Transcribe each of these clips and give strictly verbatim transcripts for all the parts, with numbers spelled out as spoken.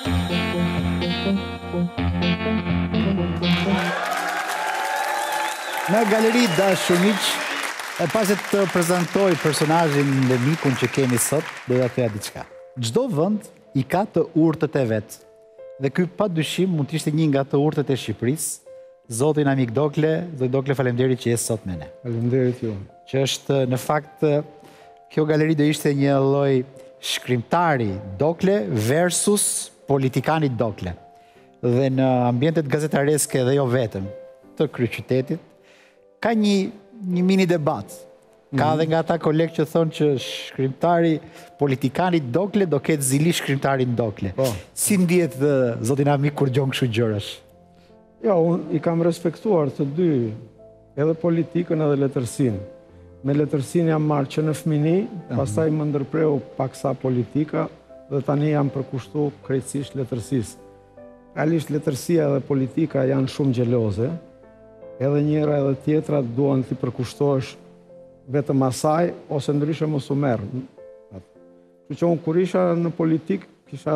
Në galeri dashur miq, e pas se të prezantoj personazhin dhe mikun që kemi sot, do ja thoya diçka. Çdo vend i ka të urtët e vet. Dhe ky padyshim mund të ishte një nga të urtët e Shqipërisë. Zotin Amik Dokle, zoti Dokle, faleminderit që je sot me ne. Faleminderit ju. Që është në fakt kjo galeri do ishte një lloj shkrimtari Dokle versus politikani Dokle. Dhe në ambientet gazetareske dhe jo vetëm të kryeqytetit ka një një mini debat. Ka edhe nga ata kolegë që thonë që shkrimtari politikani Dokle do ketë zili shkrimtarin Dokle. Si ndihet zotin Amik kur gjon kështu gjërash? Ja, unë i kam respektuar të dy, edhe politikën edhe letërsinë. Me letërsinë jam marrë që në fëmini, pastaj më ndërpreu paksa politika dhe tani jam përkushtu krejtësisht letërsisë. Realisht letërsia dhe politika janë shumë gjeloze, edhe njëra edhe tjetra duan t'i përkushtosh vetëm asaj, ose ndryshe mos u merr. Kështu që unë kur isha në politikë, kisha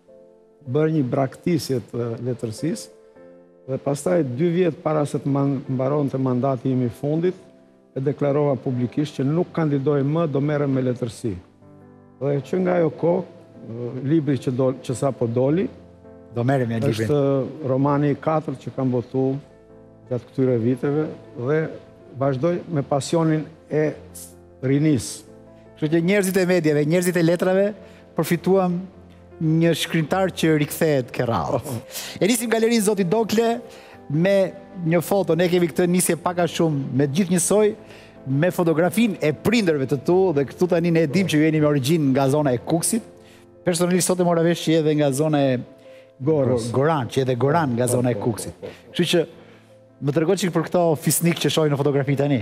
bërë një braktisje të letërsisë, dhe pastaj dy vjetë para se të mbaron të mandati im i fundit, e deklarova publikisht që nuk kandidoj më, do merrem me letërsi. Dhe që nga ajo kohë, libri që, do, që sa po doli, do merrem me librin. Është romani i katërt që kam botu gjatë këtyre viteve dhe vazhdoj me pasionin e rinis. Kështu që njerëzit e mediave, njerëzit e letrave, përfituam një shkrimtar që rikthehet ke radhë. E nisim galerinë zoti Dokle me një foto, ne kemi këtë nisje paka shumë me gjithë njësoj, me fotografinë e prindërve të tu, dhe këtu tani ne e dim që ju jeni me origjinë nga zona e Kukësit. Personalisht sot e mora vesh që edhe nga zona e Gorës, Goran, që edhe Goran nga zona e Kukësit. Kështu që më tregoj çik për këto fisnik që shohin në fotografi tani.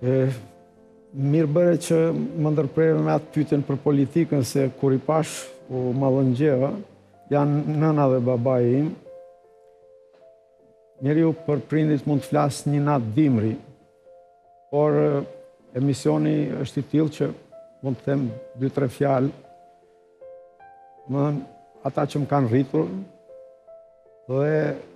Mirë bëre që më ndërprerë me atë pyetjen për politikën, se kur i pash u mallëngjeva, janë nëna dhe babai im. Njeriu për prindit mund të flasë një natë dimri, por emisioni është i tillë që mund të them dy tre fjalë. Më ata që më kanë rritur dhe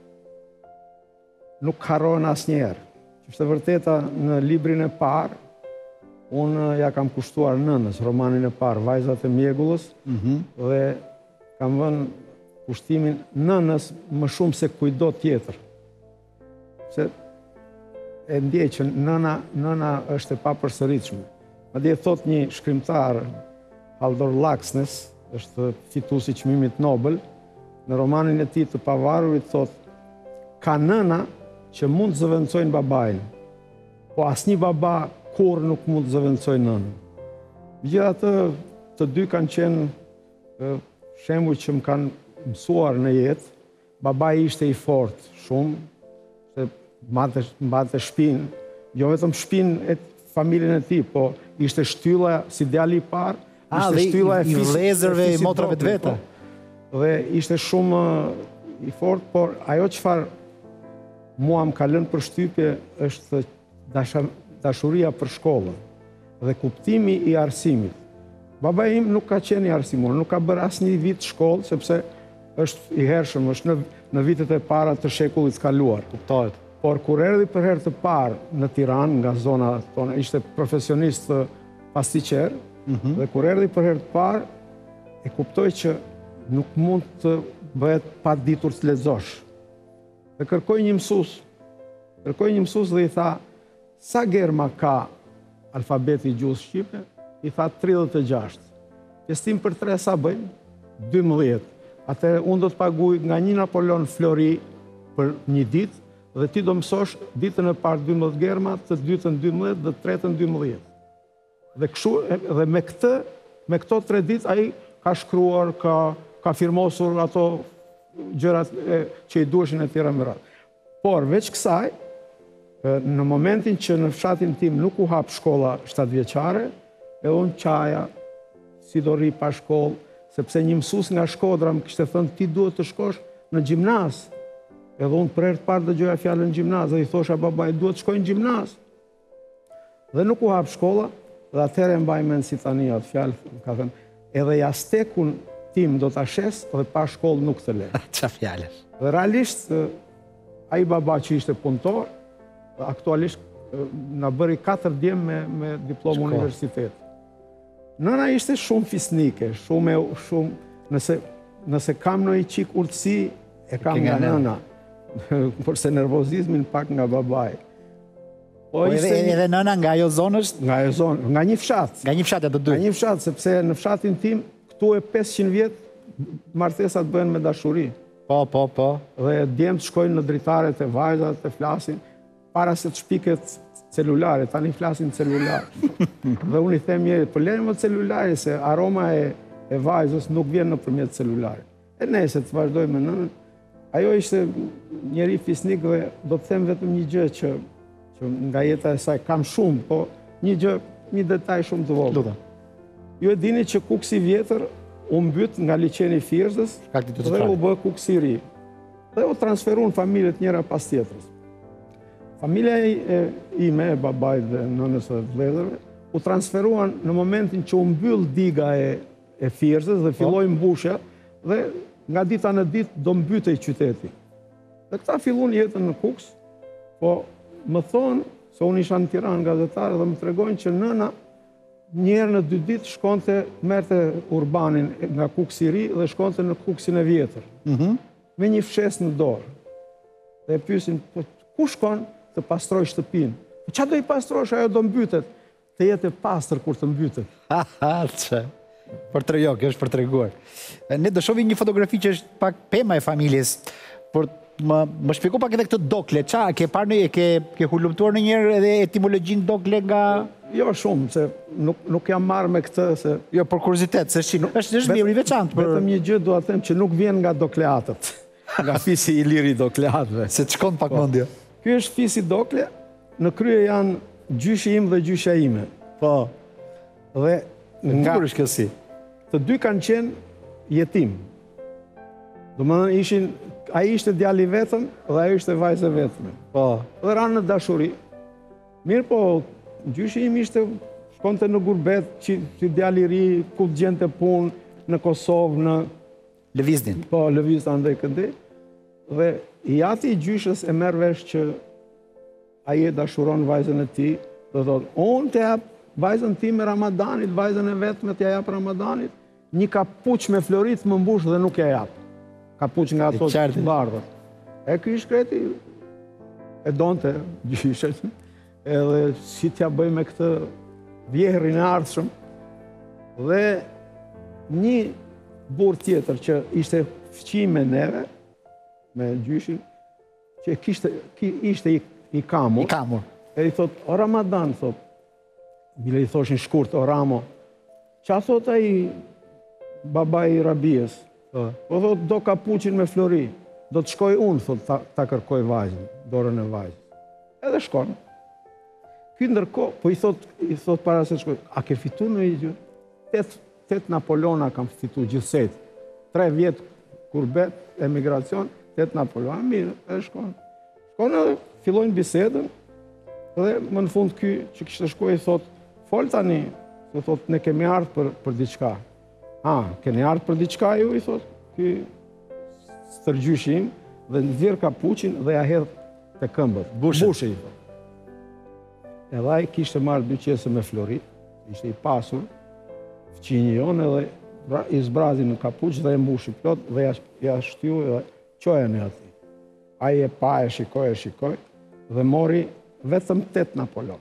nuk harrohen asnjëherë. Që është e vërteta, në librin e parë, unë ja kam kushtuar nënës, romanin e parë, Vajzat e Mjegullës, dhe kam vënë kushtimin nënës më shumë se kujdo tjetër. Se e ndjej që nëna, nëna është e papërsëritshme. Madje thot një shkrimtar, Haldor Laxness, është fituesi i çmimit Nobel, në romanin e tij të Pavarurit thot: ka nëna që mund të zëvendësojnë babain, po asnjë baba kur nuk mund të zëvendësojë nënën. Megjithatë, të dy kanë qenë shembuj që më kanë mësuar në jetë. Babai ishte i fortë shumë, se mbante shtëpinë, jo vetëm shtëpinë e familjen e tij, po ishte shtylla si djali i parë, ishte shtylla e i vëllezërve, i motrave të veta. Dhe ishte shumë i fortë, por ajo çfarë mua më ka lënë përshtypje është dashuria për shkollën dhe kuptimi i arsimit. Babai im nuk ka qenë i arsimor, nuk ka bërë asnjë vit shkollë, sepse është i hershëm, është në, në vitet e para të shekullit kaluar. Kuptohet. Por kur erdhi për herë të parë në Tiranë, nga zona tonë, ishte profesionist pastiqer, mm-hmm. dhe kur erdhi për herë të parë, e kuptoi që nuk mund të bëhet pa ditur të lexosh. Dhe kërkoi një mësues. Kërkoi një mësues dhe i tha: sa germa ka alfabeti i gjuhës shqipe? I tha tridhjetë e gjashtë. Testim për tre sa bëjmë? dymbëdhjetë. Atëherë unë do të paguaj nga një Napoleon Flori për një ditë, dhe ti do mësosh ditën e parë dymbëdhjetë germa, të dytën dymbëdhjetë dhe të tretën dymbëdhjetë. Dhe kështu, dhe me këtë, me këto tre ditë ai ka shkruar, ka ka firmosur ato gjërat që i duheshin e tjera me radhë. Por veç kësaj, në momentin që në fshatin tim nuk u hap shkolla shtatëvjeçare, edhe unë qaja, si do rri pa shkollë, sepse një mësues nga Shkodra më kishte thënë ti duhet të shkosh në gjimnaz. Edhe unë për herë të parë dëgjoja fjalën gjimnaz, dhe i thosha babait duhet të shkoj në gjimnaz. Dhe nuk u hap shkolla, dhe atëherë mbaj mend si tani atë fjalë, ka thënë, edhe jastekun tim do ta shes dhe pa shkollë nuk të le. Qa fjallësh. Dhe realisht, ai baba që ishte punëtor, aktualisht na bëri katër djemë me, me diplomë universitet. Nëna ishte shumë fisnike, shumë, shumë, nëse, nëse kam në i qik urtësi, e kam nga nëna, përse nervozizmin pak nga babaj. Po edhe, edhe nëna nga ajo zonë është? Nga ajo zonë, nga një fshat. Nga një fshat e të dy? Nga një fshat, sepse në fshatin tim, këtu e pesëqind vjetë, martesat bëhen me dashuri. Po, po, po. Dhe djemë të shkojnë në dritaret e vajzat, të flasin, para se të shpiket celulare, tani flasin celular. Dhe unë i them njëri, për lene më celulare, se aroma e, e vajzës nuk vjen në përmjet celulare. E nese të vazhdoj me nënën, ajo ishte njëri fisnik dhe do të them vetëm një gjë që, që nga jeta e saj kam shumë, po një gjë, një detaj shumë të vogël. Ju e dini që kuksi vjetër u mbyt nga liçeni Firzës dhe u bë kuksi i ri. Dhe u transferu në familjet njëra pas tjetrës. Familja ime, e babait dhe nënës dhe vëllezërve, u transferuan në momentin që u mbyll diga e, e Firzës dhe filloi mbushja dhe nga dita në ditë do mbytej qyteti. Dhe këta fillun jetën në Kuks, po më thonë, se unë isha në Tiranë gazetar dhe më tregojnë që nëna njerë në dy ditë shkonte, merte Urbanin nga Kuksi i ri dhe shkonte në Kuksin e vjetër. Mm -hmm. Me një fshes në dorë. Dhe e pyesin, po ku shkon të pastroj shtëpinë? Po qa do i pastrosh, ajo do mbytet? Të jetë e pastër kur të mbytet. Ha, ha, që. Për të jo, kjo është për të reguar. Ne do shohim një fotografi që është pak pema e familjes, por më, më shpjego pak edhe këtë dokle. Qa, ke parë në, ke, ke hulumtuar në njerë edhe etimologjin dokle nga... Jo shumë, se nuk, nuk jam marrë me këtë, se... Jo, për kuriozitet, se shi, është, është mirë i veçantë. Për... Vetëm një gjë dua të them që nuk vjen nga dokleatët, nga fisi i liri i dokleatëve. Se të shkon pak mendje. Ky është fisi dokle, në krye janë gjyshi im dhe gjysha ime. Po. Dhe nga... Kur është kjo si? Të dy kanë qenë jetim. Do më thënë ishin... A i ishte djali vetëm dhe ajo ishte vajzë e vetëm. Po. Dhe ranë në dashuri. Mirë po, gjyshi im ishte, shkonte në gurbet, që, që djali ri, ku të gjente punë, në Kosovë, në... Lëvizdin. Po, lëviz të andej këndi. Dhe i ati i gjyshës e merr vesh që a i e dashuron vajzën e ti, dhe thotë, unë të jap vajzën ti me Ramadanit, vajzën e vetëm të jap Ramadanit, një kapuç me florit më mbush dhe nuk ja jap. Kapuç nga ato të bardhët. E ky shkreti e donte gjyshet, edhe si t'ja bëj me këtë vjehrin e ardhshëm. Dhe një burr tjetër që ishte fqi me neve, me gjyshin, që kishte, ishte i, i kamur. I kamur. E i thot, o Ramadan, thot, bile i thoshin shkurt, o Ramo, qa thot a i baba i Rabies? Po thot, do kapuqin me flori, do të shkoj unë, thot, ta, ta kërkoj vajzën, dorën e vajzën. Edhe shkon. Ky ndërko, po i thot, i thot para se të shkoj, a ke fitu në i gjë? Tet, tet Napoleona kam fitu gjithsejt. Tre vjetë kur bet, emigracion, tet Napoleona, mirë, edhe shkon. Shkon edhe, fillojnë bisedën, dhe më në fund ky që kishte shkoj, i thot, fol tani, se thot, ne kemi ardhë për, për diçka. A, keni ardhë për diçka ju, i thot, ky stërgjyshim, dhe nxjerr kapuqin dhe ja hedh te këmbët. Bushe. Bushe, i thot. Edhe ai kishte marrë dy qese me florit, ishte i pasur, fqinji jonë, edhe i zbrazi në kapuq dhe e mbushi plot dhe ja, ja shtyu dhe qojën e ati. Ai e pa, e shikoj, e shikoj, dhe mori vetëm tet Napoleon.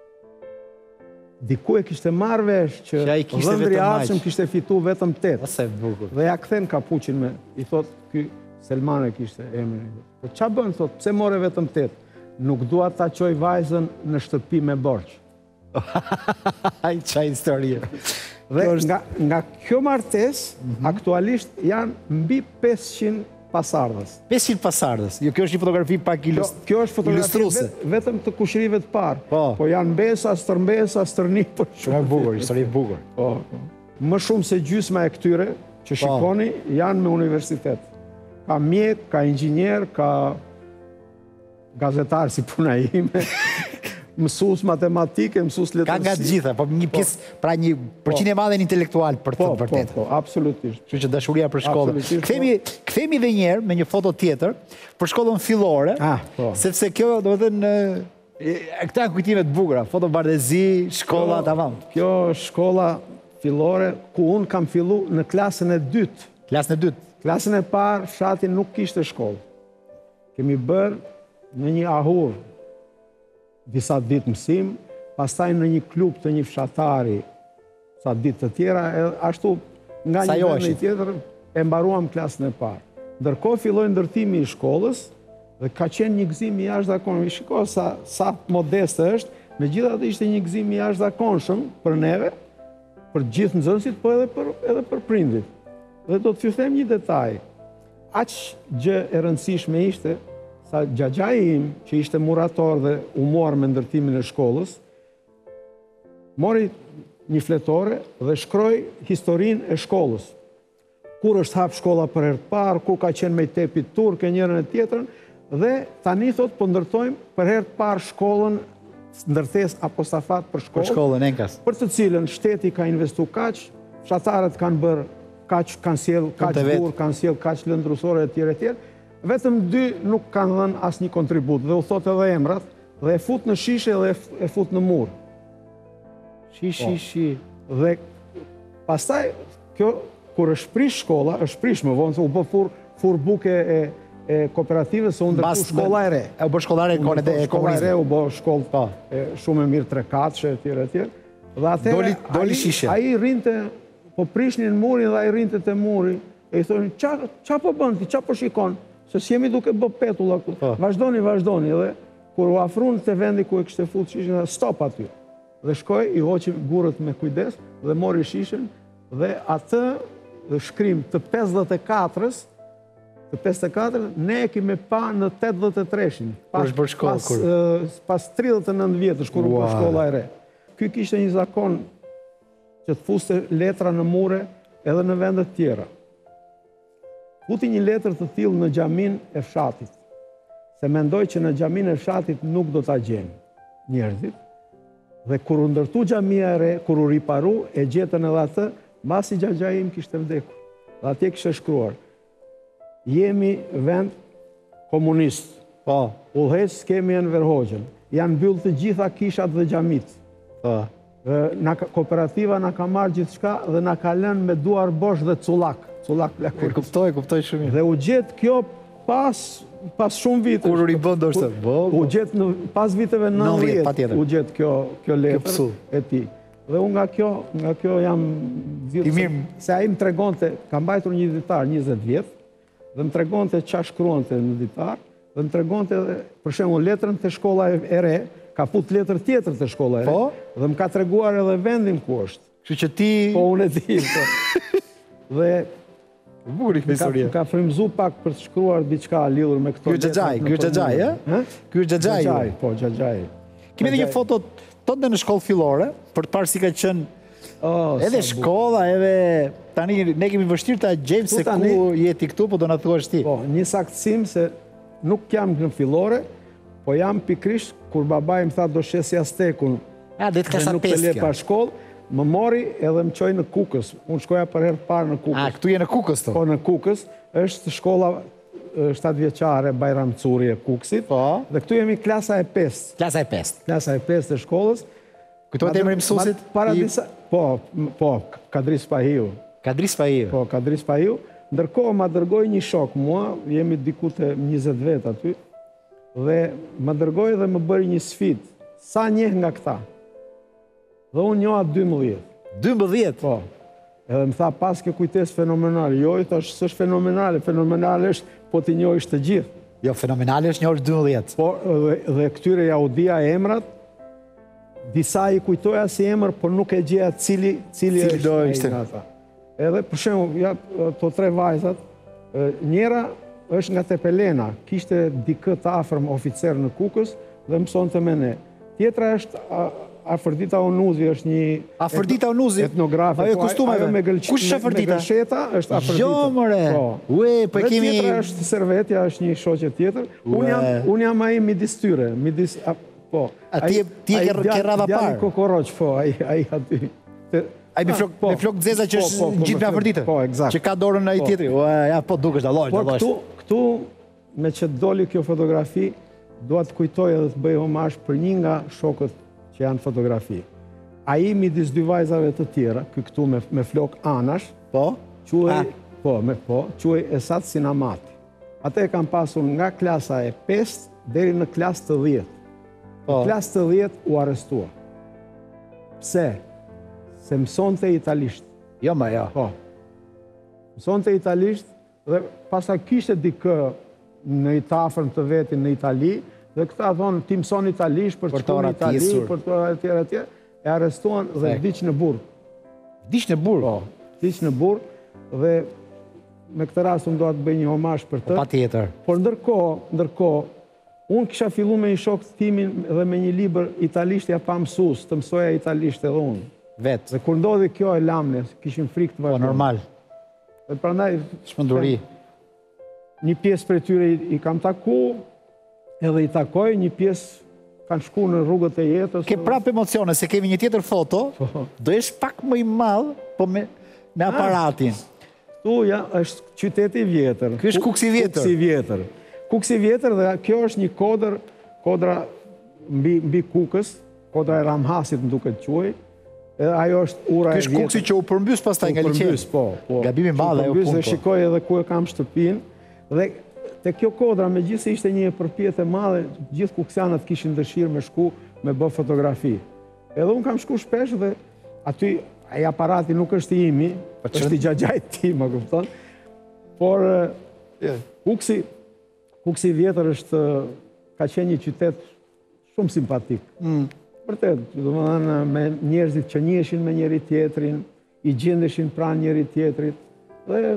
Diku e kishte marrë vesh që dhëndri Arshëm kishte fitu vetëm tet. Ose bukur. Dhe ja kthen kapuqin me, i thot, ky Selman e kishte emrin. Po qa bën, thot, pse more vetëm tet? Nuk dua ta qoj vajzën në shtëpi me borç. Ai qa historie. Dhe nga, nga kjo martes, aktualisht janë mbi pesëqind pasardhës. pesëqind pasardhës. Jo, kjo është një fotografi pak ilus... kjo, kjo është fotografi vet, vetëm të kushrive të parë. Po. Po janë mbesa, stërmbesa, stërni, po shumë. Shumë bukur, histori bukur. Po. Më shumë se gjysma e këtyre që shikoni janë me universitet. Ka mjek, ka inxhinier, ka gazetar si puna ime. mësues matematike, mësues letërsi. Ka nga të gjitha, po një pjesë, pra një përqinë e madhe në intelektual për të Po, po, vërtet. po, absolutisht. Kështu që dashuria për shkollën. Absolutisht, Kthehemi kthehemi edhe një herë me një foto tjetër për shkollën fillore, Ah, po. sepse kjo domethënë e, këta janë kujtime të bukura, foto bardezi, shkolla tamam. Kjo është shkolla fillore ku unë kam fillu në klasën e dytë. Klasën e dytë. Klasën e parë, fshati nuk kishte shkollë. Kemi bërë në një ahur disa ditë mësim, pastaj në një klub të një fshatari sa ditë të tjera, e ashtu nga Sa një jo vend në është? një tjetër e mbaruam klasën e parë. Ndërkohë filloi ndërtimi i shkollës dhe ka qenë një gëzim i jashtëzakonshëm. Shiko sa sa modeste është, megjithatë ishte një gëzim i jashtëzakonshëm për neve, për gjithë nxënësit, po edhe për edhe për prindit. Dhe do t'ju them një detaj. Aq gjë e rëndësishme ishte sa xhaxhai im, që ishte murator dhe u mor me ndërtimin e shkollës, mori një fletore dhe shkroi historinë e shkollës. Kur është hap shkolla për herë të parë, ku ka qenë me tepi turk e njërën e tjetrën, dhe tani thot po ndërtojmë për herë të parë shkollën, ndërtesë apo stafat për Për shkollë, shkollën Enkas. për të cilën shteti ka investu kaq, fshatarët kanë bërë kaq, kanë sjell kaq të vetë. burr, kanë sjell kaq lëndrusore e tjera e tjera. Vetëm dy nuk kanë dhënë asnjë kontribut dhe u thot edhe emrat dhe e fut në shishe dhe e f- e fut në mur. Shi, shi, shi. Dhe pastaj kjo kur është prish shkolla, është prish më vonë se u bë fur fur buke e e kooperativës se u ndërtu Mbas- shkolla e re. E u bë shkollare e U ndërtu e shkolla e re, komunizmit. u bë shkollë Po. e, shumë e mirë tre katëshe e tjera e tjera. Dhe atëherë Doli- doli ai- shishe. Ai rrinte, po prishnin murin dhe ai rrinte te muri e i thonin qa, qa po bën ti, qa po shikon? Se s'jemi duke bë petulla këtu. Po. Vazhdoni, vazhdoni. Dhe kur u afrun te vendi ku e kishte fut shishen, tha, stop aty. Dhe shkoi, i hoqi gurët me kujdes dhe mori shishen dhe atë shkrim të pesëdhjetë e katërës, të pesëdhjetë e katër, ne e kemi pa në tetëdhjetë e treshin. Kur është bërë shkollë, pas, kur? ë, pas tridhjetë e nëntë vjetësh, kur u bë Ua. shkolla e re. Ky kishte një zakon që të fuste letra në mure edhe në vende të tjera. Futi një letër të tillë në xhamin e fshatit, se mendoj që në xhamin e fshatit nuk do ta gjejnë njerëzit. Dhe kur u ndërtu xhamia e re, kur u riparu, e gjetën edhe atë, mbasi xhaxhai im kishte vdekur. Dhe atje kishte shkruar: jemi vend komunist. Po, Udhëhec kemi Enver Hoxhën. Janë mbyll të gjitha kishat dhe xhamit. po. Dhe na ka- kooperativa na ka marrë gjithçka dhe na ka lënë me duar bosh dhe cullak. Cullak E plekur. kuptoj, kuptoj shumë mirë. Dhe u gjet kjo pas pas shumë vite. Kur u ribën ndoshta. Po, U gjet në pas viteve nëntëdhjetë, nëntëdhjetë. patjetër. U gjet kjo kjo letër psu. e tij. Dhe unë nga kjo, nga kjo jam zgjidhur I se- mirë. se ai më tregonte, ka mbajtur një ditar njëzet vjet dhe më tregonte çfarë shkruante në ditar dhe më tregonte edhe për shembull letrën te shkolla e e re, ka fut letër tjetër te shkolla e re Po? dhe më ka treguar edhe vendin ku është. Kështu që ti Po unë e di. Po. Dhe bukur ka, historia. ka frymzu pak për të shkruar diçka lidhur me këto. Ky është xhaxhai, letrat ky është nëpër xhaxhai, mure. ë? Hë? Ky është xhaxhai. Xhaxhai, po xhaxhai. Kemi edhe një Xhaxhai. foto tot në shkollë fillore, për të parë si ka qenë Oh, edhe sa bukur. shkolla, edhe tani ne kemi vështirë ta gjejmë se Tu tani- ku jeti këtu, po do na thuash ti. Po, një saktësim se nuk jam në fillore, po jam pikrisht kur babai më tha do shesi Aztekun A, dhe të dhe klasa nuk të pesë le kjo. pa shkollë, më mori edhe më çoi në Kukës. Unë shkoja për herë të parë në A, Kukës. këtu je në Kukës to. Po në Kukës është shkolla shtatë vjeçare Bajram Curi e Kukësit. Po. Dhe këtu jemi klasa e pesë. Klasa e pesë. Klasa e pesë e shkollës. Kujtohet emri i mësuesit? Ma- Para I- disa, po, m- po, Kadris Pahiu. Kadris Fahiu. Po, Kadris Pahiu. Ndërkohë ma dërgoi një shok mua, jemi diku te njëzet vet aty, dhe ma dërgoi dhe më bëri një sfidë. Sa njeh nga këta? Dhe unë njoha dymbëdhjetë. dymbëdhjetë. Po. Edhe më tha pas ke kujtesë fenomenale. Jo, i thash, s'është fenomenale, fenomenale është po ti njohësh të gjithë. Jo, fenomenale është një orë dymbëdhjetë. Po, dhe, dhe këtyre ja u dija emrat, disa i kujtoja si emër, por nuk e gjeja cili, cili, Cili është do ai ishte. nga ata. Edhe, për shembull, ja, to tre vajzat, e, njëra është nga Tepelena, kishte dikë të afërm oficer në Kukës dhe mësonte me ne. Tjetra është a, Afërdita Onuzi, është një Afërdita Onuzi? etnografe. Ajo po, kostumeve. ajo me gëlqi- Kush është me- Afërdita? Me gëlsheta është Afërdita. Jo, more. Po. Ue, po e Dhe kemi... tjetra është Servetja, është një shoqe tjetër. Unë jam, Ue. unë jam ai midis tyre, midis a- po. A ti e ti e ke ke radha Djali parë. kokoroq, po, ai ai aty. Te- Ai me Ah, flok po. me flok zeza që Po, është po, po, gjithë me me flok- Afroditë. po, eksakt. Që ka dorën ai Po. tjetri. Ua, ja po dukesh dallosh, Por dallosh. këtu, këtu, me që doli kjo fotografi, dua të kujtoj edhe të bëj homazh për një nga shokët që janë fotografi. Ai midis dy vajzave të tjera, ky këtu me, me flok anash, Po? quhej, Ah. po, me po, quhej Esat Sinamati. Ate e kam pasur nga klasa e pesë deri në klasë të dhjetë. Po. Në klasë të dhjetë u arrestua. Pse? Se mësonte italisht. Jo, ma jo. Po. Mësonte italisht dhe pasa kishte dikë në i tafërm të vetin në Itali dhe këta thonë ti mëson italisht për të Për të shkuar në Itali, ratisur. për të etj etj. E arrestuan dhe Fakt. vdiq në burg. Dish në burg. Po, vdiq në burg dhe me këtë rast unë doa të bëj një homazh për të. Pa tjetër. Por ndërkohë, ndërkohë, unë kisha fillu me një shok të timin dhe me një libër italisht ja pa mësues, të mësoja italisht edhe unë. Vet. Dhe kur ndodhi kjo e lamne, kishim frikë të Po vazhdojmë. normal. Dhe prandaj Shpënduri. një pjesë për tyre i, i kam taku, edhe i takoj, një pjesë kanë shku në rrugët e jetës. Ke prap emocione se kemi një tjetër foto, do jesh pak më i madh, po me me aparatin. Tu ja, është qyteti i vjetër. Ky është Ku- Kuksi i vjetër. Kuksi i vjetër. Kuksi i vjetër dhe kjo është një kodër, kodra mbi, mbi Kukës, kodra e Ramhasit më duket quaj. Edhe ajo është ura Ky e është vjetër. Kuksi që u përmbys pastaj nga U liçeni. përmbys, po, po. Gabimi i madh U ajo përmbys punë. dhe po. shikoj edhe ku e kam shtëpinë. Dhe te kjo kodra, megjithëse ishte një përpjet e madhe, gjithë kuksianët kishin dëshirë me shku me bë fotografi. Edhe unë kam shku shpesh dhe aty ai aparati nuk është i imi, është i xhaxhait tim, më kupton? Por eh, Kuksi, Kuksi i vjetër është ka qenë një qytet shumë simpatik. Vërtet, domethënë me njerëzit që njiheshin me njëri tjetrin, i gjendeshin pranë njëri tjetrit dhe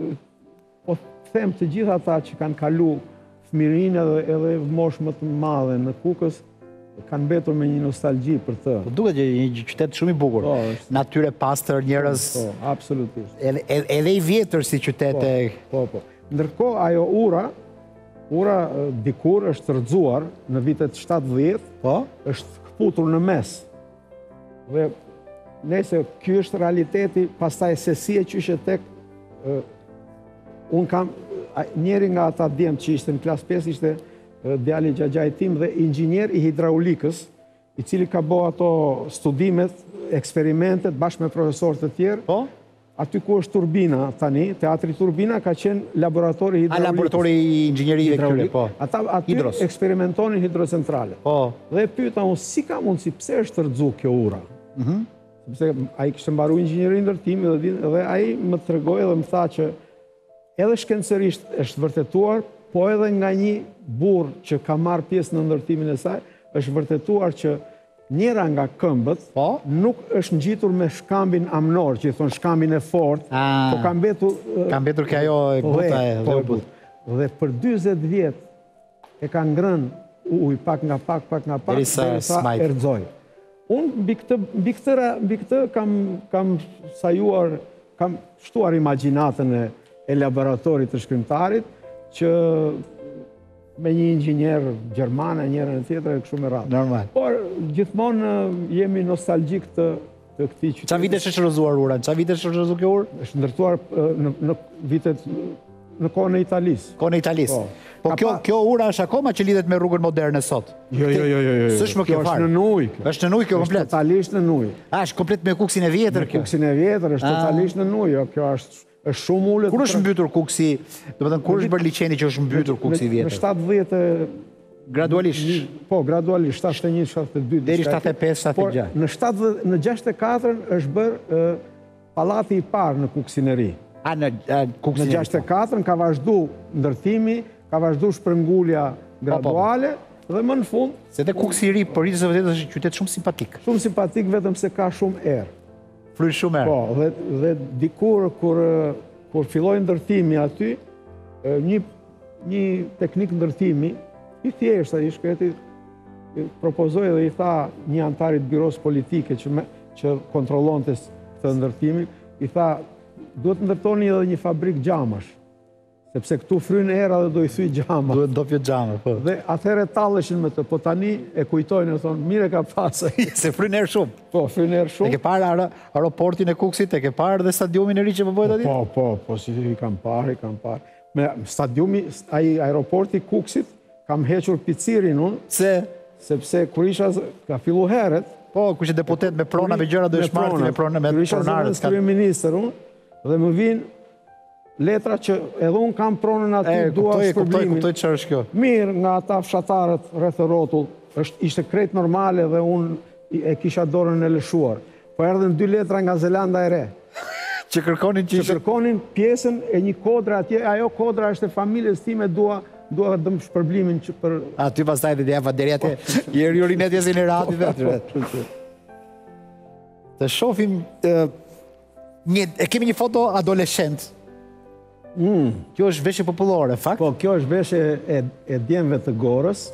po them të gjithë ata që kanë kalu fëmirinë edhe edhe moshë më të madhe në Kukës kanë mbetur me një nostalgji për të. Po duket që një qytet shumë i bukur. Po, është. Natyre pastër, njerëz Po, absolutisht. edhe edhe edhe i vjetër si qytet e Po, po. Ndërkohë ajo ura, ura eh, dikur është rrëzuar në vitet shtatëdhjetë, po. është kputur në mes. Dhe nëse ky është realiteti, pastaj se si e qyshe tek, uh, unë kam, a- njeri nga ata djemë që ishte në klasë pesë, ishte uh, djali xhaxhai tim dhe inxhinier i hidraulikës, i cili ka bo ato studimet, eksperimentet, bashkë me profesorë të tjerë. Po? Aty ku është turbina tani, teatri Turbina ka qenë laboratori A hidraulikës. laboratori i inxhinierive këtyre, Hidraulik. po. Ata aty Hidros. eksperimentonin hidrocentrale. Po. Dhe e pyeta unë, si ka mundësi, pse është rëdzu kjo ura? Sepse ai kishte mbaruar inxhinieri ndërtimi dhe, din- dhe ai më tregoi dhe më tha që edhe shkencërisht është vërtetuar, po edhe nga një burr që ka marrë pjesë në ndërtimin e saj, është vërtetuar që njëra nga këmbët Po? nuk është ngjitur me shkambin amnor, që i thon shkambin e fortë, Ah. po ka mbetur ë, Ka mbetur kjo ajo e buta e po, dhe e e buta. Dhe për dyzet vjet e ka ngrënë ujë pak nga pak, pak nga pak, Derisa smajt. erxoi. Unë mbi këtë, mbi këtë, ra- mbi këtë kam, kam sajuar, kam shtuar imagjinatën e, e laboratorit të shkrimtarit, që me një inxhinier gjerman e njërën e tjetër e kështu me radhë. Normal. Por gjithmonë ë, jemi nostalgjik të, të këtij qyteti. Qa vitesh është rrëzuar ura? Qa vitesh është rrëzu kjo urë? Është ndërtuar ë, në, në vitet në kohën e Italisë. Kone Italis. Po. Po Ka kjo, pa- kjo ura është akoma që lidhet me rrugën moderne sot. Jo, jo, jo, jo, jo. S'është më kjo është fare. në ujë. kjo. Është në ujë kjo Është komplet. totalisht në ujë. A, është komplet me kuksin e vjetër Në kjo. kuksin e vjetër është Ah. totalisht në ujë. Jo, kjo është është shumë ulët. Kur është mbytur kuksi? Do të thënë kur është bërë liçeni që është mbytur kuksi i Në vjetër? shtatëdhjetë Gradualisht. po, gradualisht shtatëdhjetë e një, shtatëdhjetë e dy. Deri diçka shtatëdhjetë e pesë, tjetër. Por shtatëdhjetë e gjashtë. në shtatëdhjetë në gjashtëdhjetë e katër është bërë ë, pallati i parë në Kuksin e Ri. A, në a, Në kuksin e gjashtëdhjetë e katër ka vazhdu ndërtimi, ka vazhdu shpërngulja graduale dhe më në fund Se te kuksi i ri, për rritës e vërtetë është një qytet shumë simpatik. shumë simpatik vetëm se ka shumë erë. Fryr shumë erë. Po, dhe, dhe dikur kur, ë, kur filloi ndërtimi aty, ë, një, një teknik ndërtimi, i thjeshtë, i shkreti, i propozoi dhe i tha një antarit byros politike që, me, që kontrollonte këtë ndërtimin, i tha, duhet ndërtoni edhe një fabrik gjamash, Sepse këtu fryn era dhe do i thyj xhama. Duhet do pjo xhama, po. Dhe atëherë talleshin me të, po tani e kujtojnë e thonë, mire ka pasë. Se fryn erë shumë. Po, fryn erë E shumë. ke parë aero- aeroportin e Kukësit, e ke parë dhe stadiumin e ri që po bëhet aty? Po, po, po, si i kam parë, i kam parë. Me stadiumi, ai aeroporti Kukësit, kam hequr picirin unë, Se, sepse kur isha z- ka fillu herët, po, ku që deputet me prona, me gjëra do me ish marti me prona, me kur isha pronarët. zëvendës kryeministër unë, dhe më vinë letra që edhe unë kam pronën aty, E, dua kuptoj, kuptoj, shpërblimin. kuptoj çfarë është kjo. Mirë nga ata fshatarët rreth e rrotull, është ishte krejt normale dhe unë i- e kisha dorën e lëshuar. Po erdhën dy letra nga Zelanda e Re, Që kërkonin që që ishte... kërkonin pjesën e një kodre atje, ajo kodra është e familjes time, dua dua dëm shpërblimin që për Aty pastaj dhe djeva deri atë jeri urinet jesin e ratit dhe aty. Të shohim e, një, e kemi një foto adoleshent. Kjo është veshje popullore, fakt. Po, kjo është veshje e, e djemve të Gorës,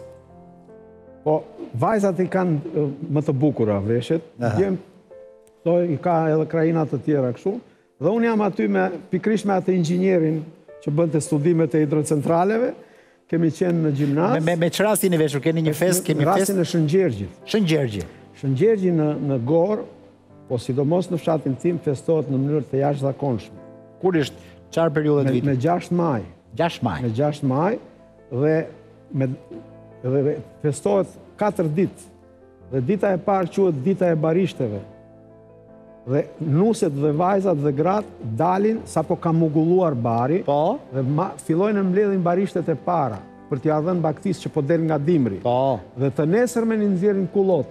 po vajzat i kanë e, më të bukura veshjet, djem, to i ka edhe krajinat të tjera kështu, dhe unë jam aty me, pikrish me atë inxhinierin që bënte studimet e hidrocentraleve, kemi qenë në gjimnaz, Me, me, me që rastin e veshur, keni një fest, kemi fest... rastin e Shëngjergjit. Shëngjergji. Shëngjergji në, në Gorë, po sidomos në fshatin tim, festohet në mënyrë të jashtëzakonshme. Kur është qarë periudhe të Me, vitit? me gjashtë maj. gjashtë maj. Me gjashtë maj dhe, me, dhe festohet katër ditë. Dhe dita e parë quhet dita e barishteve. Dhe nuset dhe vajzat dhe gratë dalin sa po ka mugulluar bari Po, dhe ma, fillojnë në mbledhin barishtet e para për t'ia dhënë baktis që po del nga dimri. po. Dhe të nesërmen i nxjerrin kullot.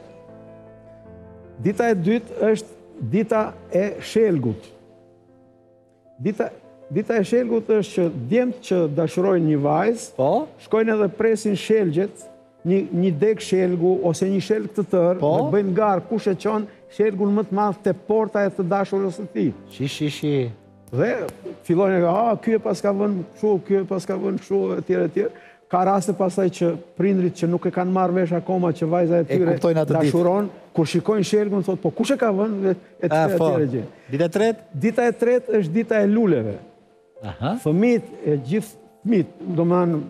Dita e dytë është dita e shelgut. Dita, dita e shelgut është që djemtë që dashurojnë një vajzë, Po, shkojnë edhe presin shelgjet, një, një dek shelgu ose një shelg të tërë, Po. dhe bëjnë garë kush e qonë shelgun më të madh te porta e të dashurës së tij. shi, shi, shi. Dhe fillojnë e ka, a, ky e pas ka vënë kështu, ky e pas ka vënë kështu, etj, etj. Ka raste pasaj që prindrit që nuk e kanë marrë vesh akoma që vajza e tyre kuptojnë atë ditë. dashuron, kur shikojnë shelgun, thotë, po kush e ka vënë, etj, A, po. etj, etj. Dita e tretë? Dita e tretë është dita e luleve. Aha. Fëmit, e gjithë fëmit, do më anë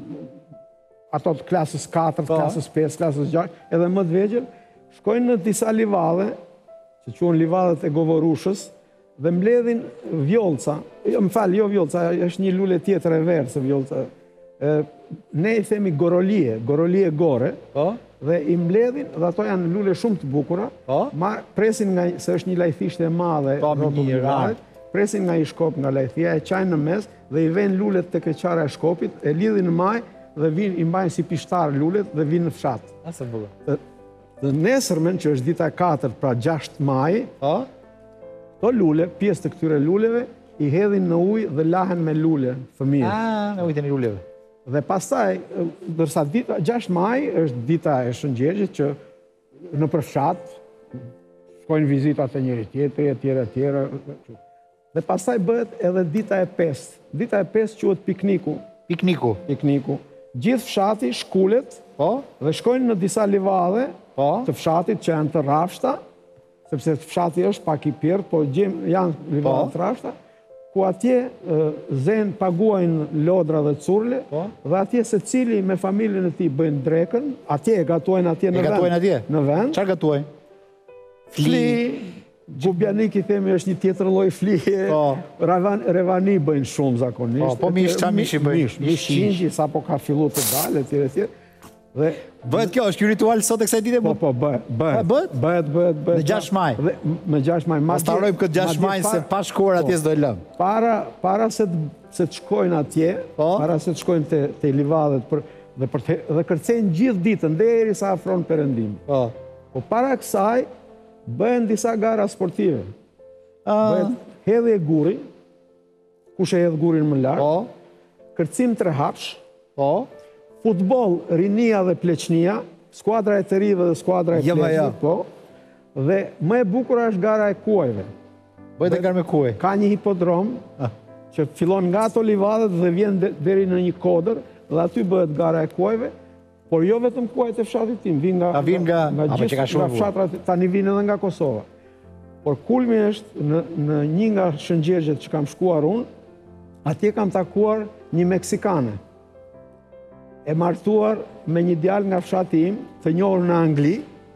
ato të klasës katër, Po. klasës pesë, klasës gjashtë, edhe më të vegjël, shkojnë në disa livadhe, që quhen livadhet e Govorushës, dhe mbledhin vjollca, jo, më falë, jo vjollca, është një lule tjetër e verë se vjollca. E, ne i themi gorolie, gorolie gore, Po, dhe i mbledhin, dhe ato janë lule shumë të bukura, Po. ma presin nga, se është një lajthishtë e madhe, Po, me rrotull një i madhe, presin nga i shkop nga lajthia, e qajnë në mes, dhe i vejnë lulet të keqara e shkopit, e lidhin në maj, dhe vinë, i mbajnë si pishtar lulet, dhe vinë në fshat. asa bukur. Dhe, dhe nesërmen, që është dita e katërt, pra gjashtë maj, Po, to lule, pjesë të këtyre luleve, i hedhin në ujë dhe lahen me lule, fëmijët. a, me ujtën i ruleve. Dhe pastaj, dërsa dita, gjashtë maj është dita e Shëngjergjit që në përfshat, shkojnë vizitat e njëri tjetri, e tjera, e tjera. Dhe pastaj bëhet edhe dita e pestë. Dita e pestë quhet pikniku. Pikniku. Pikniku. Gjithë fshati shkulet Po, dhe shkojnë në disa livadhe po, të fshatit që janë të rafshta, sepse fshati është pak i pjerë, po gjem, janë livadhe Po. të rafshta, ku atje e, zen paguajnë lodra dhe curle, Po. dhe atje se cili me familjen e tij bëjnë drekën, atje e gatuajnë atje në e vend. gatuajnë atje? Në vend. Qarë gatuajnë? Fli, gubjanik i themi është një tjetër lloj flije. Po. Ravan, revani bëjnë shumë zakonisht. Po, po mish, qa mishi bëjnë? Mish, mish qingji, sa po ka fillu të dalë, etj, etj. Dhe Bëhet kjo, është ky ritual sot e kësaj dite? Po, po, bëhet, bëhet. A, bëhet? Bëhet, bëhet, bëhet. Në gjashtë maj? Dhe, me gjashtë maj. Pas të harrojmë këtë gjashtë maj se pa shkuar atje s'do e lëm. Para, para se të, se të shkojnë atje, Po. para se të shkojnë te, te livadhet për, dhe, për te, dhe kërcejnë gjithë ditën, deri sa afron perëndim. Po. Po para kësaj, bëhen disa gara sportive. A, Bëhet hedhje guri, kush e hedh gurin më lart, po, kërcim tre hapsh, po, futboll, rinia dhe pleqnia, skuadra e të rive dhe skuadra e Jo, ma jo. pleqnit, po. Dhe më e bukur është gara e kuajve. bëhet e garë me kuaj. Ka një hipodrom që fillon nga ato livadhet dhe vjen de- deri në një kodër dhe aty bëhet gara e kuajve, por jo vetëm kuajt e fshatit tim, vin nga A vin nga- nga a, po që ka gjithë shumë nga bukur. fshatrat, tani vin edhe nga Kosova. Por kulmi është në, në një nga Shëngjergjet që kam shkuar unë, atje kam takuar një meksikane, e martuar me një djalë nga fshati im, të njohur në Angli,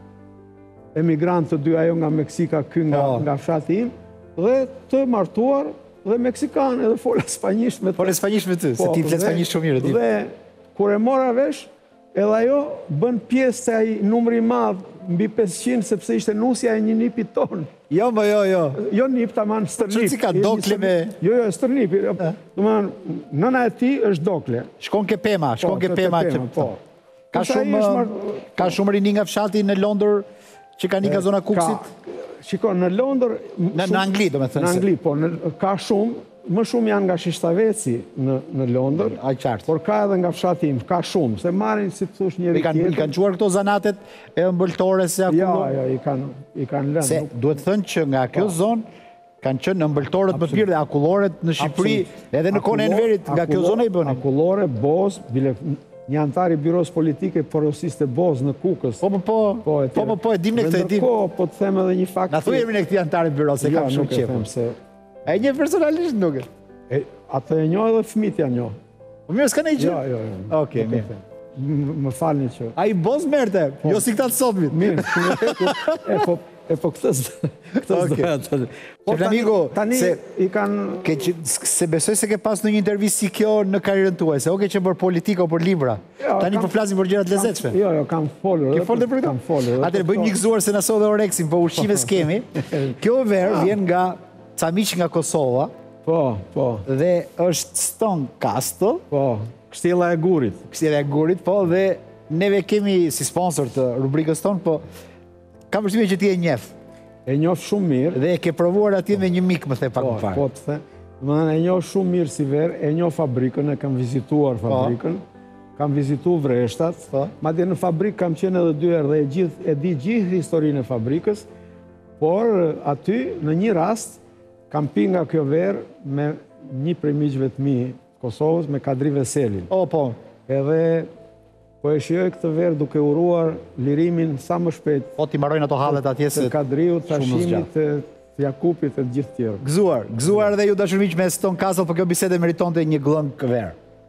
emigrant të dy, ajo nga Meksika, ky nga, Po. nga fshati im, dhe të martuar dhe meksikane, dhe fola spanjisht me të. Por e spanjisht me ty, se ti flet dhe- spanjisht shumë mirë. Ti. Dhe kur e mora vesh, edhe ajo bën pjesë se ai numri i madh mbi pesëqind, sepse ishte nusja e një nipi ton. Jo, më jo, jo. Jo nip tamam stërnip. Që si ka dokle me- Jo, jo, stërnip. Domethënë, nëna e tij është dokle. Shkon ke Pema, shkon ke te Pema. Pema, që- po. Ka Kurse ai shumë, është mar- ka shumë rini nga fshati në Londër që kanë një nga zona Kuksit. Ka- Shiko, në Londër... Në- në Angli, do me thënë Në se. Angli, po. në- Ka shumë, më shumë janë nga Shishtaveci në, në Londër, A qartë. por ka edhe nga fshati im, ka shumë, se marrin, si të thush, I njëri kanë, i tjetër. kanë quar këto zanatet e ëmbëltore se Ja, akullon. ja, i kanë, i kanë lënë. Se nuk- duhet thënë që nga kjo zonë kanë qenë ëmbëltorët më të mirë dhe akulloret në Shqipëri, Absolut. edhe në kohën e Akullor- Enverit, nga kjo akullor- zonë i bënin. Akullore, Boz, bile, një antar i byros politike porosiste Boz në Kukës. Po, po, po, Po, e po, tjerë. po, po, e dim ne Dhe këtë, e dim. ndërkohë, po të them edhe një fakt. Na thuaj emrin e këtij antari byro, se Jo, kam shumë nuk e qejf. them se... E një personalisht nuk e. E, atë e njoh edhe fëmijët janë njoh. Po mirë, s'ka ne gjë. Jo, jo, jo. Okej, nuk e mirë. them. M- Më falni që... Ai boz merte, jo si këta të sotmit. Mirë, e po, e po këtë zë- këtë Okej. zdoja të... Po, Që Flamigo, tani se- i kanë... Ke që, se besoj se ke pas në një intervistë si kjo në karrierën tuaj, se oke që për politika o për libra. Jo, Tani kam- po flasim për gjërat lezetshme. Jo, jo, kam folur. Ke edhe folur për këto? Kam folur. edhe Atëherë për bëjmë këto. një gëzuar se na sot dhe oreksin, po ushqime s'kemi. Kjo verë vjen nga ca miq nga Kosova Po, po, dhe është Stone Castle, po. Kështjella e gurit. kështjera e gurit, po dhe neve kemi si sponsor të rubrikës tonë, po kam përshtypjen që ti e njeh E njoh shumë mirë. dhe e ke provuar atje me një mik, më the pak Po, më parë. po të the. Më thënë, e njoh shumë mirë si verë, e njoh fabrikën, e kam vizituar fabrikën, kam vizituar vreshtat, Po. madje në fabrikë kam qenë edhe dy herë dhe e, gjithë, e di gjithë historinë e fabrikës, por aty, në një rast, kam pi nga kjo verë me një prej miqve të mi Kosovës, me Kadri Veselin. O, po, Edhe po e shijoj këtë verë duke uruar lirimin sa më shpejt po ti mbarojnë ato hallet atje se të Kadriut, shumë Tashimit, zgjat. të të Jakupit e të gjithë tjerë. Gëzuar, gëzuar dhe ju dashur miq me Stone Castle, po kjo bisede meritonte një glëng verë.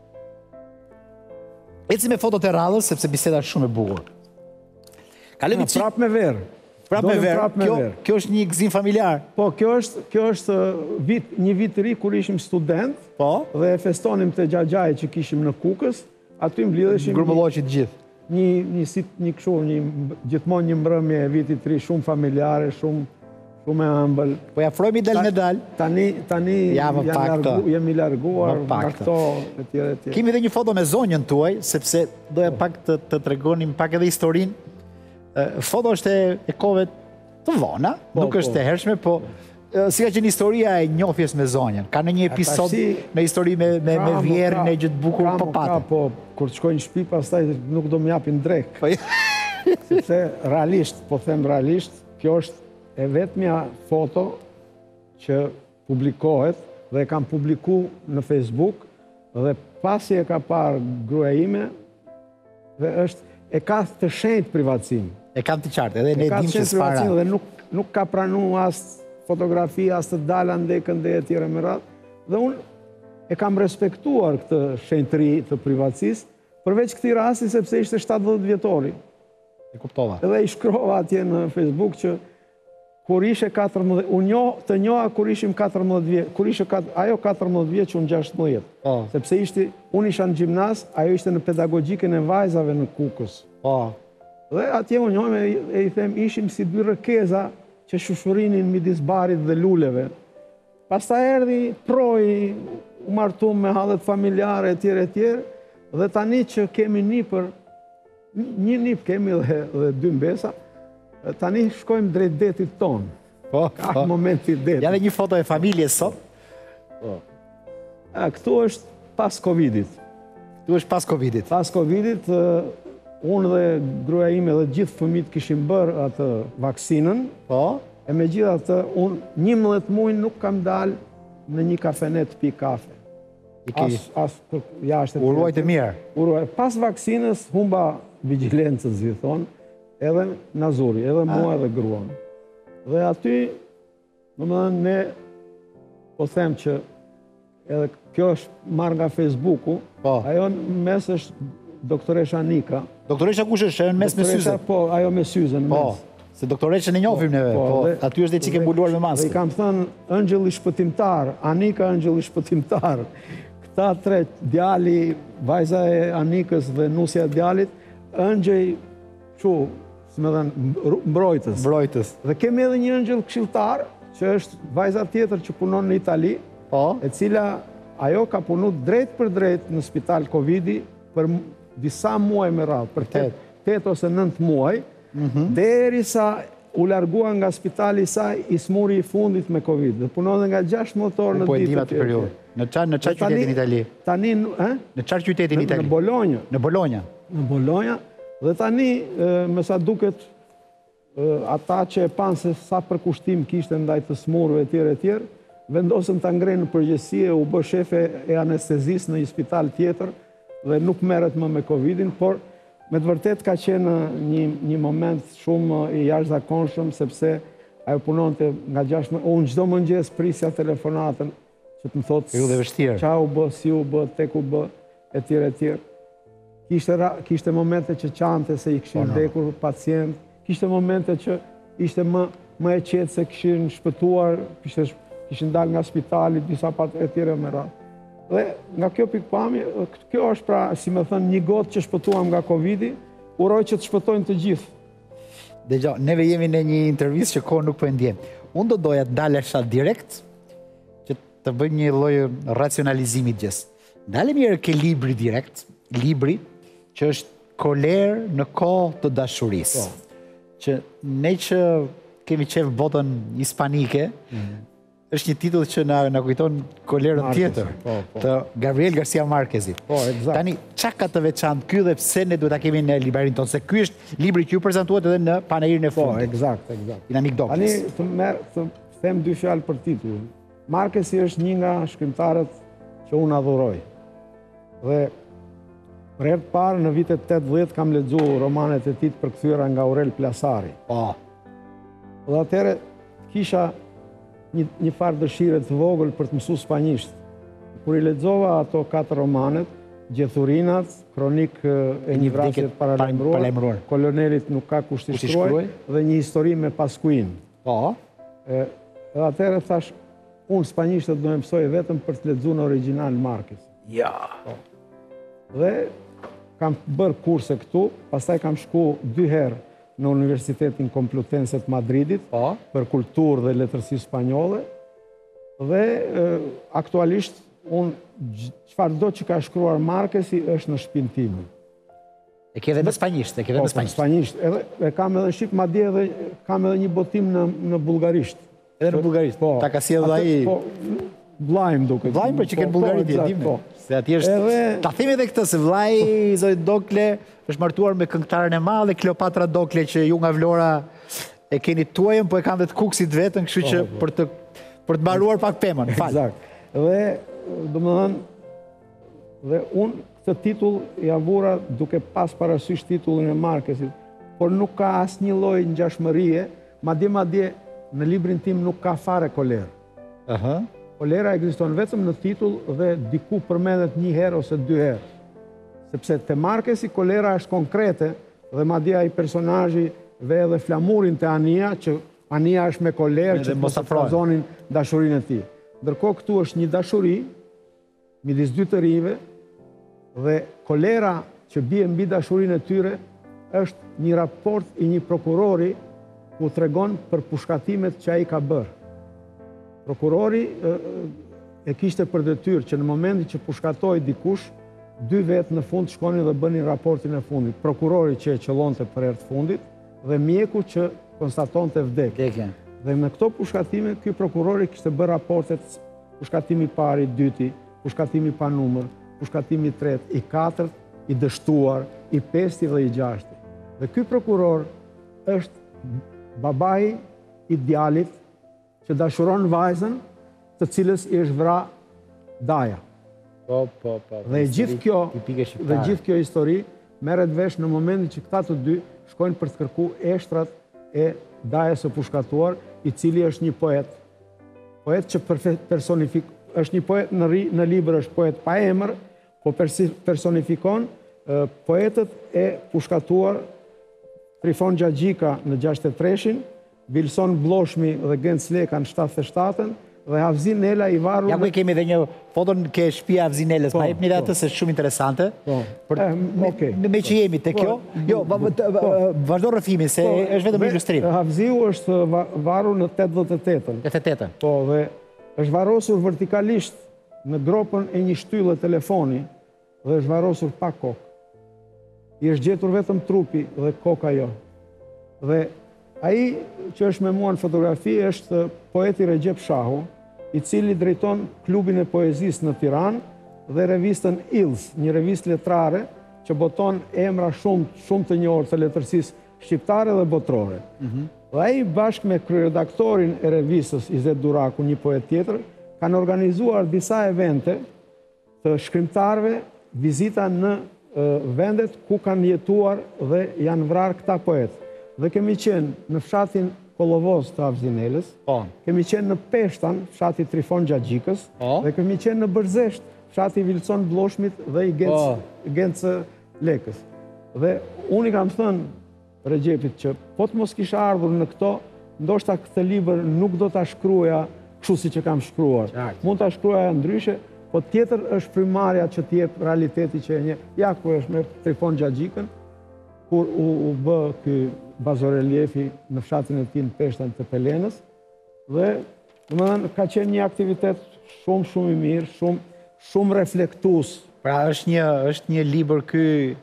Eci me fotot e radhës, sepse biseda është shumë e bukur. Kalemi Na, çik prap me verë. prap me Dolim verë. prap me Kjo, verë. kjo është një gëzim familjar. Po, kjo është, kjo është uh, vit, një vit i ri kur ishim student Po, dhe e festonim të gjagjaj që kishim në Kukës, aty mblidheshim një, grumulloqi të gjithë. një, një, si, një kështu, një, gjithmonë një mbrëmje e vitit të ri, shumë familjare, shumë, shumë e ëmbël. Po ja afrohemi dal me dal. Tani, tani Ja, më janë pak largu, të. jemi larguar Më pak nga të. këto e tjere e tjere. Kemi edhe një foto me zonjën tuaj, sepse doja pak të, të tregonim pak edhe historinë. E, Foto është e, e kove të vona, Po, nuk është po. e hershme, po e, si ka qenë historia e njohjes me zonjën. Ka në një episod tashi, në histori me, me, me Ka, mo, vjerën ka, e gjithë bukur, ka, po mo, patë. ka, Po, kur të shkojnë në shtëpi, pastaj nuk do më japin drek. Po, Sepse realisht, po them realisht, kjo është e vetmja foto që publikohet dhe e kam publiku në Facebook dhe pasi e ka parë gruaja ime dhe është e ka të shenjtë privatësim. e kam të qartë, edhe ne E ka dim të që shenjtë s'para. privatësim dhe nuk, nuk ka pranu as fotografi, as të dala ndekën dhe e tjera me radhë. Dhe unë e kam respektuar këtë shenjtëri të privatësisë, përveç këtij rasti sepse ishte shtatëdhjetë vjetori. E kuptova. Edhe i shkrova atje në Facebook që kur ishe katërmbëdhjetë, unë njoh, të njoha kur ishim katërmbëdhjetë vjeç, kur ishe kat, ajo katërmbëdhjetë vjeç, unë gjashtëmbëdhjetë. Po, Sepse ishte, unë isha në gjimnaz, ajo ishte në pedagogjikën e vajzave në Kukës. po. Dhe atje unë njohem e, e i them ishim si dy rëkeza që shushurinin midis barit dhe luleve. Pastaj erdhi proi, u martum me hallet familjare e tjere e tjere, dhe tani që kemi nipër, një nip kemi dhe, dhe dy mbesa, tani shkojmë drejt detit tonë. Po, Ka po. momenti i detit. Ja dhe një foto e familjes sot. A, këtu është pas Covidit. Tu është pas Covidit. Pas Covidit, ë, unë dhe gruaja ime dhe gjithë fëmijët kishim bërë atë vaksinën, Po, e me gjitha të, unë njëmbëdhjetë muaj nuk kam dalë në një kafenet pi kafe. i ke As, as për jashtë. u ruajtë mirë. Uruaj. Pas vaksinës, humba vigilencën, si thonë, edhe Nazuri, edhe mua edhe gruan. Dhe aty, në më dhe ne, po them që edhe kjo është marrë nga Facebooku, Po. ajo në mes është doktoresha Anika. Doktoresha kush është? Në mes me syze. Po, ajo me syze në Po, mes. se doktoreshën e njohim neve, po, dhe- aty është dhe qike dhe- mbuluar me Dhe i maskë. kam thënë ëngjëlli shpëtimtar, Anika ëngjëlli shpëtimtar. Këta tre, djali, vajza e Anikës dhe nusja e djalit, ëngjëj, shu, si me thënë, mbrojtës. Mbrojtës. Dhe kemi edhe një ëngjëll këshilltar, që është vajza tjetër që punon në Itali, Po, e cila ajo ka punu drejt për drejt në spital Covidi për m- disa muaj me radhë, për Tet. tet ose nënt muaj, derisa u largua nga spitali i saj i smuri i fundit me Covid. Dhe punon nga gjashtë motor në po e ditë dim të atë tjera. periudhë. Në çfarë në çfarë Dhe tani- qytetin Itali? Tani, eh? Në çfarë qytetin Në, Itali? në Bologna. Në Bologna. Në Bologna. Dhe tani, e, me sa duket, e, ata që e panë se sa përkushtim kishte ndaj të smurëve e tjerë e tjerë, vendosën të ngrenë në përgjësie, u bë shefe e anestezis në një spital tjetër dhe nuk merret më me Covidin, por me të vërtet ka qenë një, një moment shumë i jashtëzakonshëm, sepse ajo punonte nga gjashtë më... Unë çdo mëngjes prisja telefonatën që të më thotë Periudhë e vështirë. qa u bë, si u bë, tek u bë, e tjerë e tjerë. Kishte, ra- kishte momente që qante se i kishin vdekur pacient, kishte momente që ishte më, më e qetë se kishin shpëtuar, kishte, sh- kishin dalë nga spitali, disa pat e tjere me radhë. Dhe nga kjo pikpamje, kjo është pra, si me thënë, një gotë që shpëtuam nga Covidi, uroj që të shpëtojnë të gjithë. Dhe gjo, neve jemi në një intervjist që kohë nuk po e ndjem. Unë do doja të dalesha direkt që të bëj një lloj racionalizimi të gjës. Dalem njërë ke libri direkt, libri që është Koler në kohë të dashurisë. Që ne që kemi qef botën hispanike, është një titull që na, na kujton kolerën Marquez, tjetër, po, po. të Gabriel Garcia Marquezit. Po, eksakt. Tani, qa ka të veçantë ky dhe pse ne duhet ta kemi në librarin tonë? Se ky është libri që ju prezantuat edhe në panairin e Po, fundit. eksakt, eksakt. Dinamik Tani, Douglas. të, merë, të them dy fjalë për titullin. Marquezi është një nga shkrimtarët që unë adhuroj. Dhe për herë të parë në vitet tetëdhjetë kam lexuar romanet e tij të përkthyera nga Aurel Plasari. Po, Dhe atëherë kisha një, një farë dëshire të vogël për të mësuar spanjisht. Kur i lexova ato katër romanet, Gjethurinat, Kronik e një vrasje të paralajmëruar. paralajmëruar, Kolonelit nuk ka kush t'i Kush t'i shkruaj, shkruaj. dhe një histori me Paskuin. po, E, Dhe atëherë thash, unë spanjishtët do e mësoj vetëm për të lexuar në original Marquez. ja. Dhe kam bërë kurse këtu, pastaj kam shku dy herë në Universitetin Complutense të Madridit, Po, për kulturë dhe letërsi spanjolle, dhe e, aktualisht unë gj- çfarë do që ka shkruar Marquezi është në shtëpinë time. e ke edhe në spanjisht, e ke edhe Po, në spanjisht. spanjisht. Edhe e kam edhe në shqip, madje edhe kam edhe një botim në në bullgarisht. Edhe në bulgarisht, Po. ta ka sjellë Atë- ai. Po, vllajm duket. Vllajmë për që kënë Po, po, Bullgarit, e eksakt, dim. po. Se atje është... Edhe- Ta themi edhe këtë, se vllai Zoti Dokle është martuar me këngëtaren e madhe Kleopatra Dokle, që ju nga Vlora e keni tuajën, po e kanë dhe të kuksit vetën, kështu që për të për të mbaruar pak pemën, fal. Eksakt. Dhe, do më thënë, dhe unë këtë titull ja vura duke pas parasysh titullin e Marquezit, por nuk ka asë një loj ngjashmërie, madje madje në librin tim nuk ka fare koler. Aha. Kolera ekziston vetëm në titull dhe diku përmendet një herë ose dy herë. Sepse te Marquezi kolera është konkrete dhe madje ai personazhi ve edhe flamurin te Ania, që Ania është me kolerë Edhe që mos mos afrohen. afrozonin dashurinë e tij. Ndërkohë këtu është një dashuri midis dy të rinjve dhe kolera që bie mbi dashurinë e tyre është një raport i një prokurori ku tregon për pushkatimet që ai ka bërë. Prokurori e, e kishte për detyrë që në momentin që pushkatoi dikush, dy vetë në fund shkonin dhe bënin raportin e fundit. Prokurori që e qëllonte për herë të fundit dhe mjeku që konstatonte vdekje. Dekje. Dhe me këto pushkatime, ky prokurori kishte bërë raportet pushkatimi i parë, i dyti, pushkatimi pa numër, pushkatimi i tretë, i katërt, i dështuar, i pesti dhe i gjashti. Dhe ky prokuror është babai i djalit që dashuron vajzën, të cilës i është vra daja. Po, po, po. Dhe gjithë kjo, tipike dhe shqiptare. gjithë kjo histori merret vesh në momentin që këta të dy shkojnë për të kërkuar eshtrat e dajës së pushkatuar, i cili është një poet. Poet që perfe- personifik është një poet në, ri, në libër është poet pa emër, po personifikon uh, poetët e pushkatuar Trifon Gjagjika në gjashtëdhjetë e treshin, Vilson Bloshmi dhe Genc Leka në shtatëdhjetë e shtatën, dhe Havzin Nela i varur... Ja ku kemi dhe një foton ke shtëpia Havzin Nelës, pa jep një dhe atë se shumë interesante. Me që jemi të kjo, jo, vazhdo rrëfimin, se është vetëm ilustrim. Havziu është varur në tetëdhjetë e tetën. tetëdhjetë e tetën. Po, dhe është varosur vertikalisht në gropën e një shtyllë telefoni dhe është varosur pa kokë. I është gjetur vetëm trupi dhe koka jo. Dhe ai që është me mua në fotografi është poeti Recep Shahu, i cili drejton klubin e poezisë në Tiranë dhe revistën Ills, një revistë letrare që boton emra shumë, shumë të njohur të letërsisë shqiptare dhe botrore. Mm-hmm. Dhe ai bashkë me kryeredaktorin e revistës Izet Duraku, një poet tjetër, kanë organizuar disa evente të shkrimtarëve, vizita në e, vendet ku kanë jetuar dhe janë vrarë këta poetë. Dhe kemi qenë në fshatin Kollovoz të Havzin Nelës, kemi qenë në Peshtan, fshati Trifon Gjagjikës, dhe kemi qenë në Bërzesht, fshati Vilson Bloshmit dhe i Genc Lekës. Dhe unë i kam thënë Regjepit që po të mos kisha ardhur në këto, ndoshta këtë libër nuk do ta shkruaja kështu si që kam shkruar. Mund ta shkruaja ndryshe, po tjetër është primarja që t'jep realiteti që e një. Ja ku është me Trifon Gjagjikën, kur u, u bë ky bazoreliefi në fshatin e tij në Peshtan të Pelenës, dhe domethënë ka qenë një aktivitet shumë shumë i mirë, shumë shumë reflektues. Pra është një është një libër ky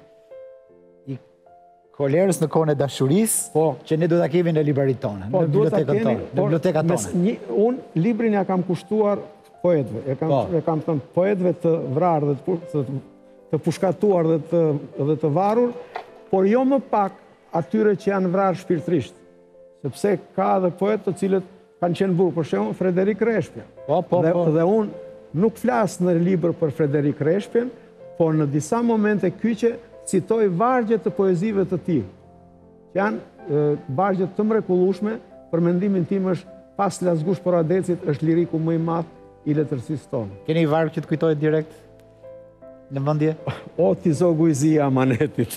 i kolerës në kohën e dashurisë, po, që ne do ta kemi në libraritë tona, po, në bibliotekën tonë, në bibliotekat tona. Unë librin ja kam kushtuar poetëve, e kam, e kam thënë poetëve të vrarë dhe të, të, të pushkatuar dhe të, dhe të varur, por jo më pak atyre që janë vrarë shpirtërisht. Sepse ka dhe poetë të cilët kanë qenë burë, për shembull Frederik Reshpja. Po, po, dhe, po. Dhe unë nuk flas në libër për Frederik Reshpjen, por në disa momente kyçe citoj vargje të poezive të tij. Që janë vargje të mrekullueshme, për mendimin tim është pas Lazgush Poradecit është liriku më i madh i letërsisë tonë. Keni një varg që të kujtohet direkt në mendje? O ti zogujzia amanetit.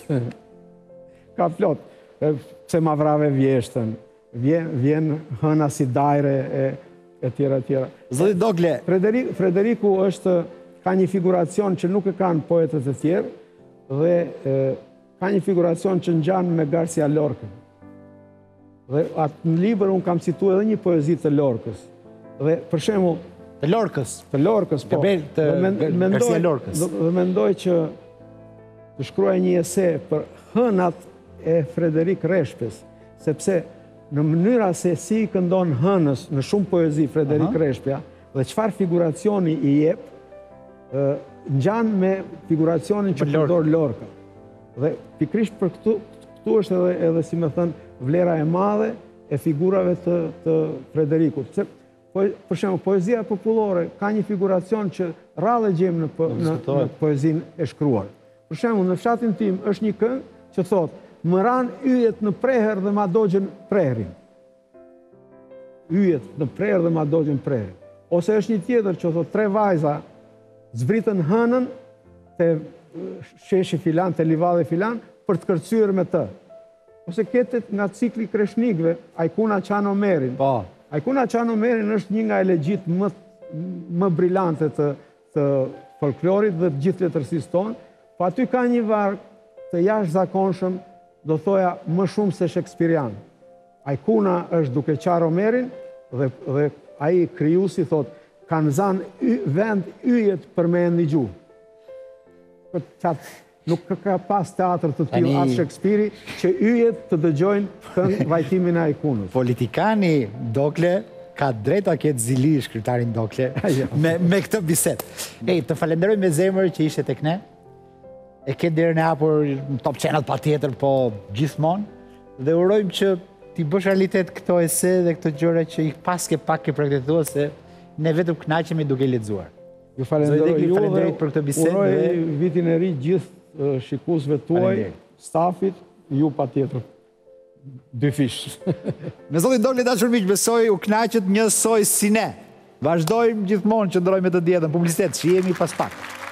Ka plot, pse ma vrave vjeshtën, vjen, vjen hëna si dajre e, e tjera tjera. Zoti Dokle. Frederik, Frederiku është, ka një figuracion që nuk e kanë poetët e tjerë, dhe e, ka një figuracion që ngjan me Garcia Lorca. Dhe atë në libër unë kam cituar edhe një poezi të Lorcës. Dhe për shembull, të Lorcës, të Lorcës, po. Gabriel të mendoj, Garcia Lorcës. Dhe, dhe mendoj që të shkruaj një ese për hënat e Frederik Reshpjes, sepse në mënyra se si i këndon hënës në shumë poezi Frederik uh-huh. Reshpja, dhe çfarë figuracioni i jep, ngjan me figuracionin që përdor Lorca. Dhe pikrisht për këtu, këtu është edhe, edhe si më thënë, vlera e madhe e figurave të, të Frederikut. Se, po, për shembull, poezia popullore ka një figuracion që rrallë gjem në, po, në, në poezinë e shkruar. Për shembull, në fshatin tim është një këngë që thotë: më ranë yjet në preher dhe ma dogjen preherin. Yjet në preher dhe ma dogjen preherin. Ose është një tjetër që thotë: tre vajza zbritën hënën të sheshi filan, të livadhe filan, për të kërcyer me të. Ose ketet nga cikli Kreshnikëve, Ajkuna Qano Merin. Po. Ajkuna Qano Merin është një nga elegjit më, më brillante të, të folklorit dhe të gjithë letërsisë tonë, po aty ka një varg të jashtëzakonshëm, do thoja më shumë se Shakespearean. Ajkuna është duke qaro Merin dhe, dhe ai krijuesi thot: kanë zanë vend yjet për me e ndigju. Nuk ka pas teatr të tillë as Shakespeare që yjet të dëgjojnë këngë vajtimin e Ajkunës. Politikani Dokle ka drejt ta ketë zili shkrimtarin Dokle me, me këtë bisedë. Ej, të falenderoj me zemër që ishe tek ne. E ke derën e hapur në Top Channel pa tjetër, po gjithmonë, dhe urojmë që ti bësh realitet këto ese dhe këto gjëra që i paske pak ke projektetua, se ne vetëm kënaqemi duke lexuar. Ju falenderoj ju dhe për këtë bisedë. Uroj vitin e ri gjithë shikuesve tuaj, stafit, ju pa tjetër. Dy fish. Me zotin Dokle dashur miq, besoj u kënaqët njësoj si ne. Vazhdojmë gjithmonë që ndrojmë të dietën, publicitet, që jemi pas pak.